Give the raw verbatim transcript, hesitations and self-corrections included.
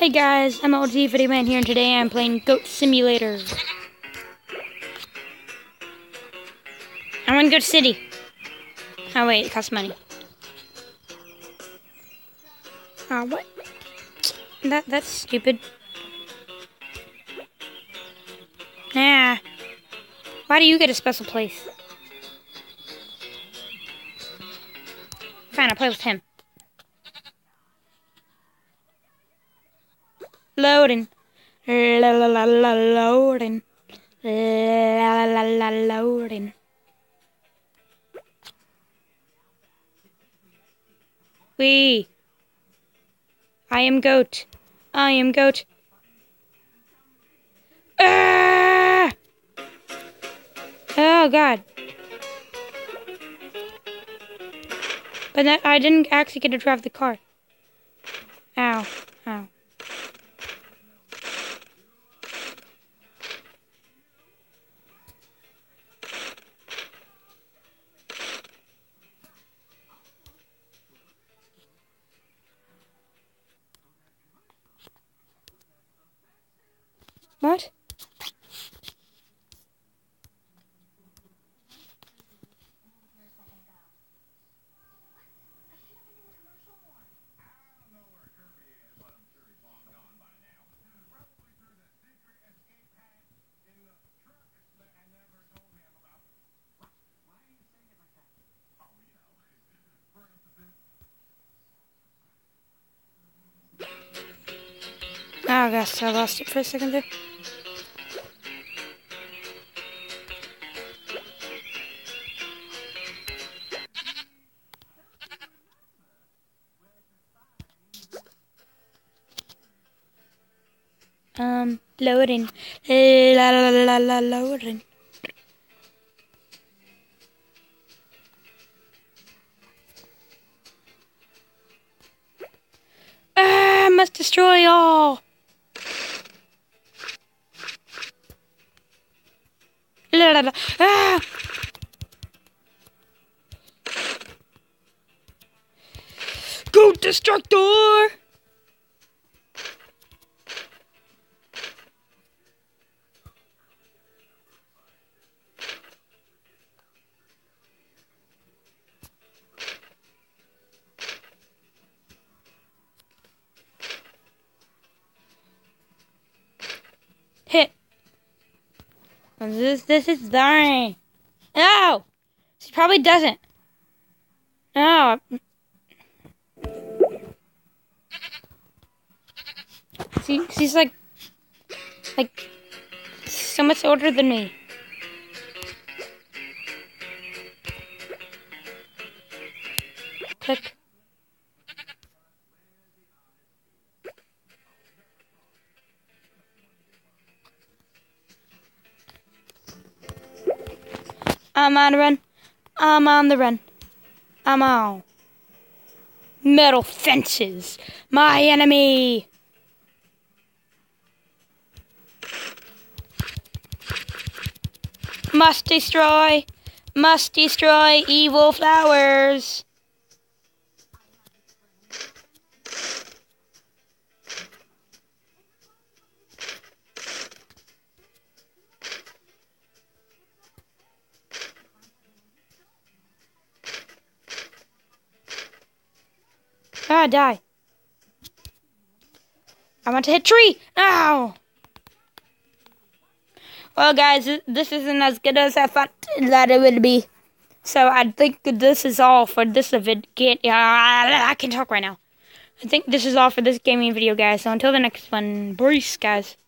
Hey guys, I'm L G Video Man here, and today I'm playing Goat Simulator. I'm in Goat City. Oh wait, it costs money. Oh, what? That that's stupid. Nah. Why do you get a special place? Fine, I'll play with him. Loading. La la la la loading. La la la la loading. We. I am goat. I am goat. Ah! Oh God. But that, I didn't actually get to drive the car. Ow. Ow. What? Oh gosh, I lost it for a second there. Um, loading. La la la la loading. Ah, must destroy all. La la la. Ah! Goat Destructor! Hit. This this is dying. No! She probably doesn't. No. She she's like like so much older than me. Click. I'm on the run. I'm on the run. I'm on. Metal fences. My enemy. Must destroy. Must destroy evil flowers. Ah, die. I want to hit tree. Ow. Well, guys, this isn't as good as I thought that it would be. So I think this is all for this event. Yeah, I can talk right now. I think this is all for this gaming video, guys. So until the next one, peace, guys.